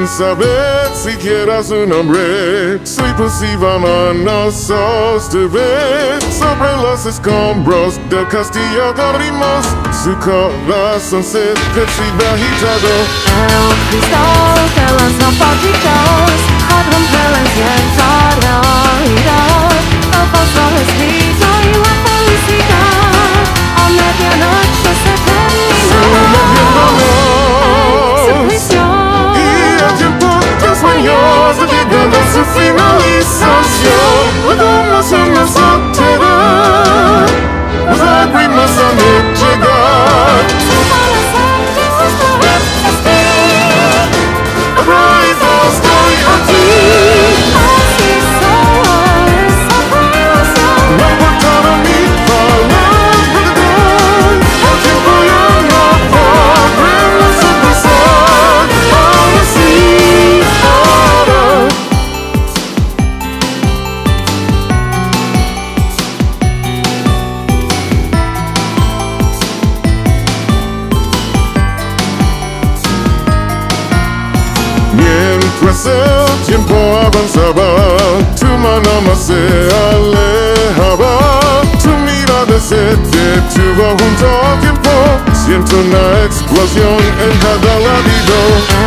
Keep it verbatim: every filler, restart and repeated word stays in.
sin saber siquiera su nombre. Suicida mano sostener sobre los escombros del castillo dormimos. Su corazón se percibe agitado. Era un cristal que lanzó patitos a romper la incierta realidad. El pasado escrito y la felicidad a medianoche se terminó. Su prisión Y el tiempo de sueños ha llegado a su finalización. Podemos en la soledad, las lágrimas han de llegar. Arriba estoy aquí. Así solo esa relación. No importaron mi palabra de Dios. El tiempo ya no podremos sobrepasar. Ahora sí, ahora. Mientras el tiempo avanzaba, tu mano más se alejaba. Tu mirada se detuvo junto al tiempo. Siento una explosión en cada latido.